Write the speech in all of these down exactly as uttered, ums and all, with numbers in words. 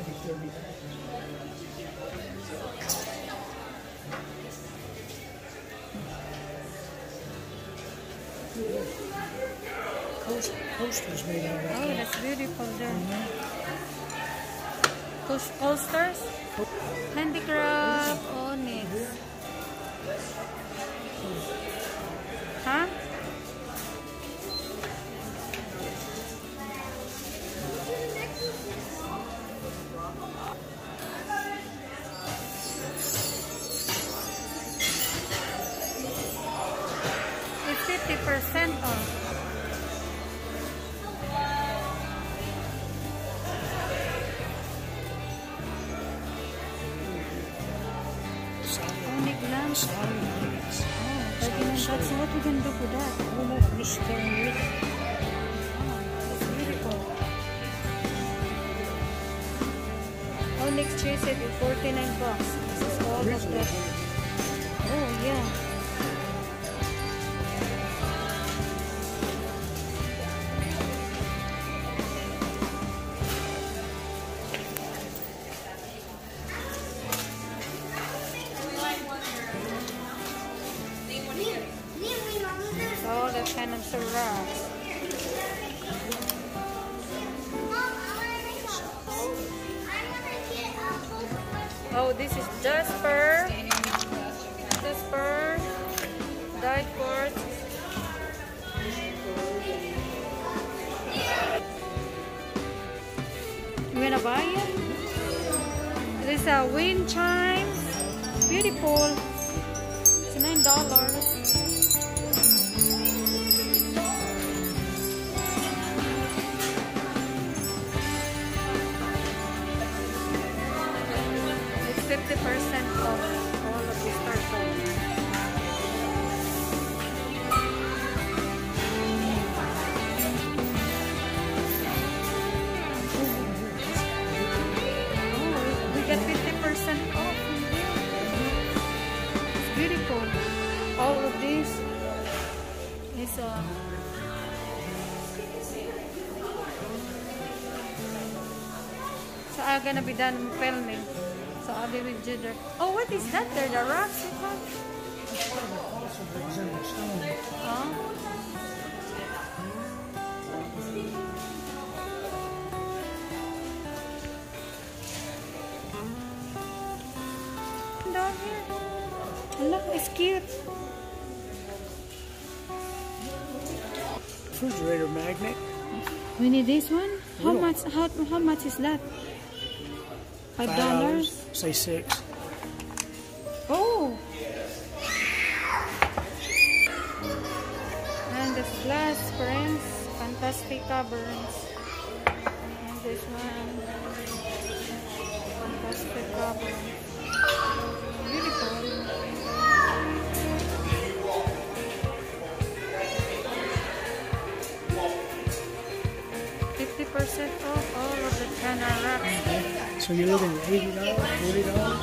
thirty. Coast, coasters made out of that. Oh, that's beautiful there. Mm-hmm. Coast coasters? Handicraft onyx. Huh? It's fifty percent off. Onyx lamps. Solid onyx. Oh, thirty-nine bucks. What we can do for that? I don't know, I'm just telling you. Oh, that's beautiful. Onyx chase it with forty-nine bucks. This is all of the. Oh, yeah. All the kind of surrounds. Oh, this is Jasper. Jasper. Dyed quartz. You wanna buy it? These are wind chimes. Beautiful. It's nine dollars. fifty percent off all of these purple. Oh, we got fifty percent off in here. It's beautiful. All of this is uh, so I'm gonna be done filming. So I'll be with you there. Oh, what is that there? The rocks you have? Huh? Down here. Look, it's cute. Refrigerator magnet. We need this one? How Yeah. much how how much is that? Five dollars? Say six. Oh! And this glass frames, fantastic caverns. And this one, fantastic caverns. Beautiful. Fifty percent off all of the China wraps. So you're looking at eighty dollars, forty dollars?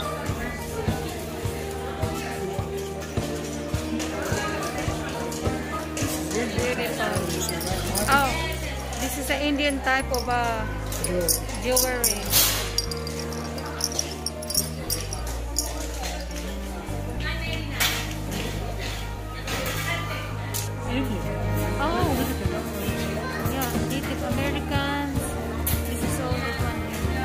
Oh, this is an Indian type of uh, jewelry. Oh, yeah, Native Americans. This is all this one.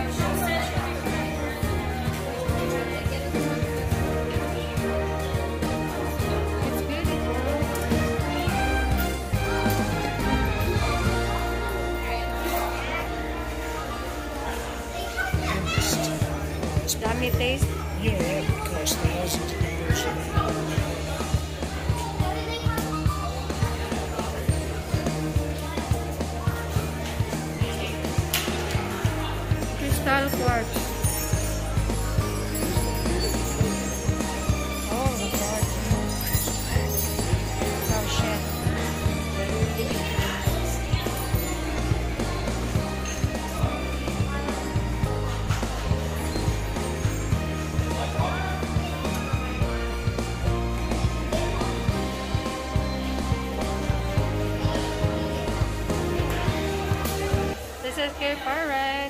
It's beautiful. Yummy taste. Yeah, it costs thousands of dollars. Crystal quartz. Oh, the quartz. Oh, shit. This is Cavern.